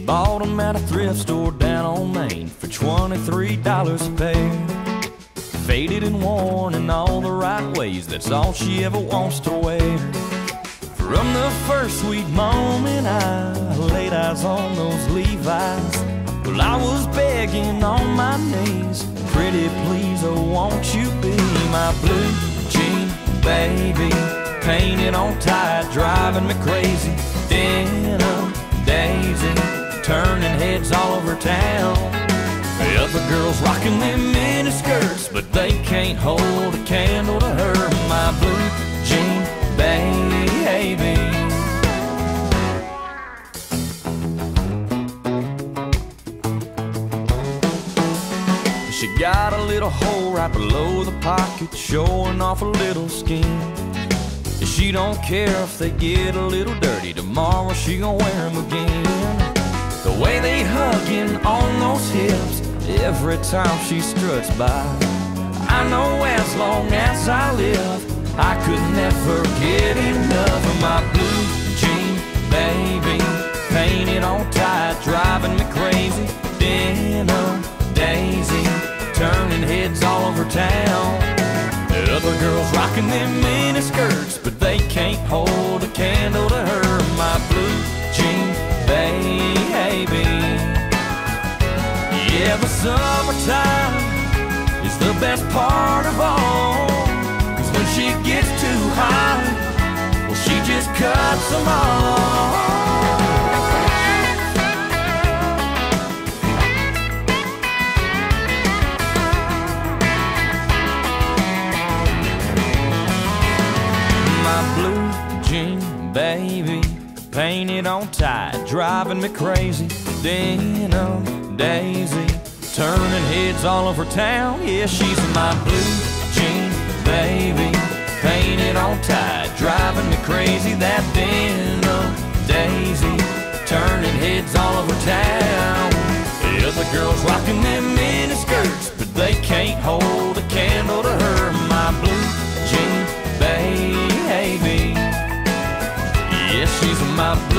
bought them at a thrift store down on Main for $23 a pair. Faded and worn in all the right ways, that's all she ever wants to wear. From the first sweet moment I laid eyes on those Levi's, well, I was begging on my knees, pretty please, oh won't you be my blue jean baby? Painted on tight, driving me crazy. Denim Daisy, turning heads all over town. The other girls rocking them mini skirts, but they can't hold a candle to her, my blue jean baby. She got a little hole right below the pocket, showing off a little skin. She don't care if they get a little dirty, tomorrow she gon' wear them again. The way they hugging on those hips every time she struts by, I know as long as I live I could never get enough of my blue jean baby. Painted on tight, driving me crazy. Denim Daisy, turning heads all over town. The other girls rocking them mini skirts, but they can't hold a candle to her, my blue jean baby. Yeah, the summertime is the best part of all, 'cause when she gets too hot, well, she just cuts them off. Blue jean baby, painted on tight, driving me crazy. Denim Daisy, turning heads all over town. Yeah, she's my blue jean baby, painted on tight, driving me crazy. That Denim Daisy, turning heads all over town. The other girls rocking them mini skirts, but they can't hold a candle to her, my blue jean baby. Yeah, she's my